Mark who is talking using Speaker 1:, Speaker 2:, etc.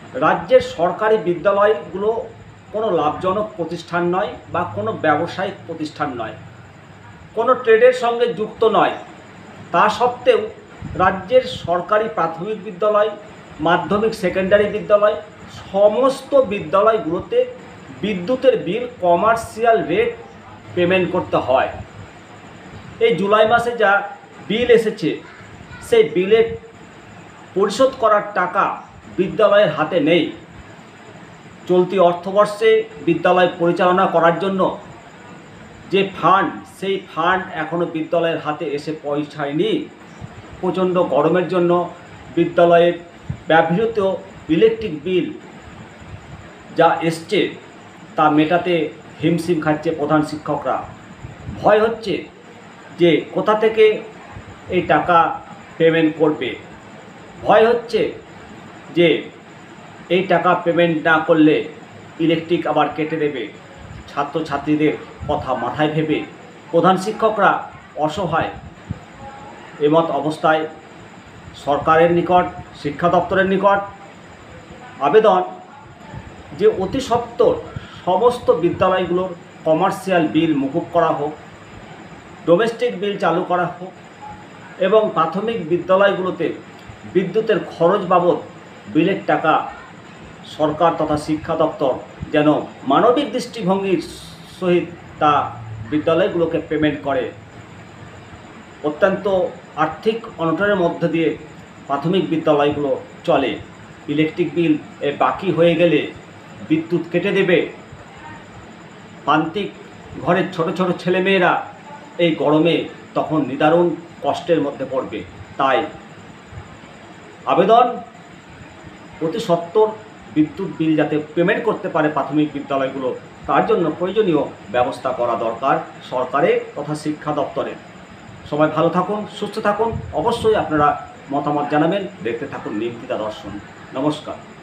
Speaker 1: রাজ্যের সরকারি বিদ্যালয়গুলো কোনো লাভজনক প্রতিষ্ঠান নয় বা কোনো ব্যবসায়িক প্রতিষ্ঠান নয়, কোনো ট্রেডের সঙ্গে যুক্ত নয়। তা সত্ত্বেও রাজ্যের সরকারি প্রাথমিক বিদ্যালয়, মাধ্যমিক সেকেন্ডারি বিদ্যালয়, সমস্ত বিদ্যালয়গুলোতে বিদ্যুতের বিল কমার্শিয়াল রেট পেমেন্ট করতে হয়। এই জুলাই মাসে যা বিল এসেছে সেই বিলের পরিশোধ করার টাকা বিদ্যালয়ের হাতে নেই। চলতি অর্থবর্ষে বিদ্যালয় পরিচালনা করার জন্য যে ফান্ড, সেই ফান্ড এখনও বিদ্যালয়ের হাতে এসে পৌঁছায়নি। প্রচণ্ড গরমের জন্য বিদ্যালয়ের ব্যবহৃত ইলেকট্রিক বিল যা এসছে তা মেটাতে হিমশিম খাচ্ছে প্রধান শিক্ষকরা। ভয় হচ্ছে যে কোথা থেকে এই টাকা পেমেন্ট করবে। ভয় হচ্ছে যে এই টাকা পেমেন্ট না করলে ইলেকট্রিক আবার কেটে দেবে। ছাত্রছাত্রীদের কথা মাথায় ভেবে প্রধান শিক্ষকরা অসহায়। এমত অবস্থায় সরকারের নিকট, শিক্ষা দপ্তরের নিকট আবেদন যে অতি সত্বর সমস্ত বিদ্যালয়গুলোর কমার্শিয়াল বিল মকুব করা হোক, ডোমেস্টিক বিল চালু করা হোক এবং প্রাথমিক বিদ্যালয়গুলোতে বিদ্যুতের খরচ বাবদ বিলের টাকা সরকার তথা শিক্ষা দপ্তর যেন মানবিক দৃষ্টিভঙ্গির সহিত তা বিদ্যালয়গুলোকে পেমেন্ট করে। অত্যন্ত আর্থিক অনটনের মধ্যে দিয়ে প্রাথমিক বিদ্যালয়গুলো চলে। ইলেকট্রিক বিল বাকি হয়ে গেলে বিদ্যুৎ কেটে দেবে। প্রান্তিক ঘরের ছোট ছোট ছেলেমেয়েরা এই গরমে তখন নিদারুণ কষ্টের মধ্যে পড়বে। তাই আবেদন অতি সত্বর বিদ্যুৎ বিল যাতে পেমেন্ট করতে পারে প্রাথমিক বিদ্যালয়গুলো, তার জন্য প্রয়োজনীয় ব্যবস্থা করা দরকার সরকারের তথা শিক্ষা দপ্তরের। সবাই ভালো থাকুন, সুস্থ থাকুন। অবশ্যই আপনারা মতামত জানাবেন। দেখতে থাকুন নিমতিতা দর্শন। নমস্কার।